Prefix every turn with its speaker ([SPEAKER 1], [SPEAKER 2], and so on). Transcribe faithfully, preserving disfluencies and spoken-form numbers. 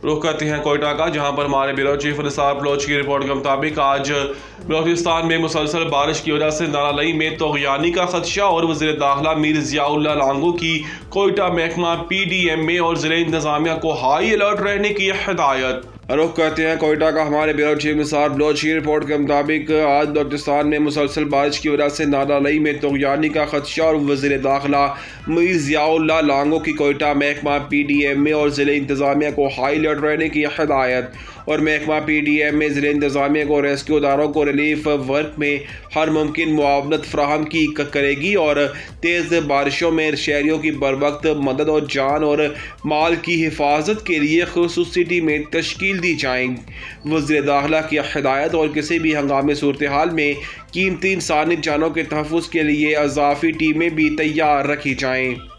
[SPEAKER 1] रुख करते हैं कोयटा का, जहां पर हमारे ब्यूरो चीफ निसार बलोच की रिपोर्ट के मुताबिक आज बलोचिस्तान में मुसलसल बारिश की वजह से नाला लई में तोग़यानी का खदशा और वज़ीर दाखिला मीर ज़ियाउल्लाह लांगो की कोयटा महकमा पी डी एम ए और ज़िले इंतज़ामिया को हाई अलर्ट रहने की हिदायत। रुख करते हैं कोयटा का, हमारे ब्यूरो चीफ निसार बलोच की रिपोर्ट के मुताबिक आज बलोचिस्तान में मुसलसल बारिश की वजह से नाला लई में तोग़यानी का खदशा और वज़ीर दाखिला मीर ज़ियाउल्लाह लांगो की कोयटा महकमा पी डी एम ए और ज़िले इंतज़ामिया को हाई अलर्ट रहने की हिदायत। और महकमा पी डी एम में ज़िले इंतज़ामिया को रेस्क्यू अदारों को रिलीफ वर्क में हर मुमकिन मुआवनत फ्राहम की करेगी और तेज़ बारिशों में शहरियों की बर वक्त मदद और जान और माल की हिफाजत के लिए ख़ुसूसी टीमें तश्कील दी जाएंगी। वज़ीर दाखिला की हिदायत और किसी भी हंगामी सूरत हाल में कीमती इंसानी जानों के तहफ़्फ़ुज़ के लिए अज़ाफ़ी टीमें भी तैयार रखी जाएँ।